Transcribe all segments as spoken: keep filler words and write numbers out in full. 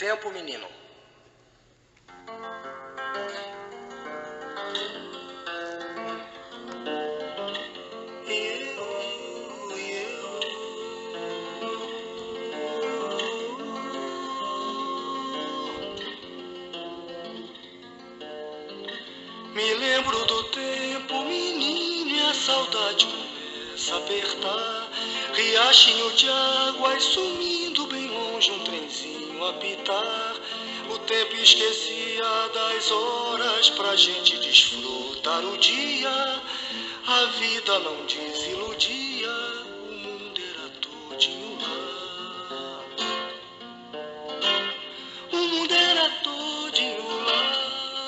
tempo, menino. Me lembro do tempo, menino, e a saudade começa a apertar. Riachinho de águas sumindo bem longe, um trenzinho a apitar. O tempo esquecia das horas pra gente desfrutar o dia. A vida não desiludia, o mundo era todinho lá. O mundo era todinho lá.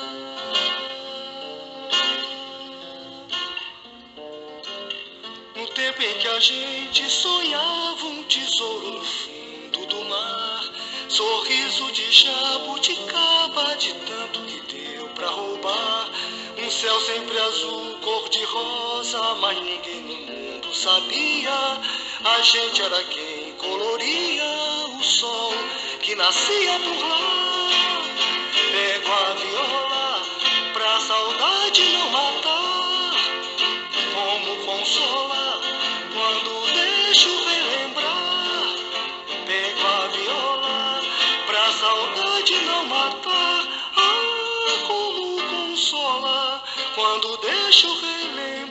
No tempo em que a gente sonhava um tesouro no fundo do mar, sorriso de jabuticaba de tanto que deu pra roubar. Um céu sempre azul, cor de rosa, mas ninguém no mundo sabia. A gente era quem coloria o sol que nascia por lá. Pego a viola pra saudade não matar. Como consola quando deixo relembrar. Pego a viola pra saudade não matar. Ah, como consola quando deixo relembrar.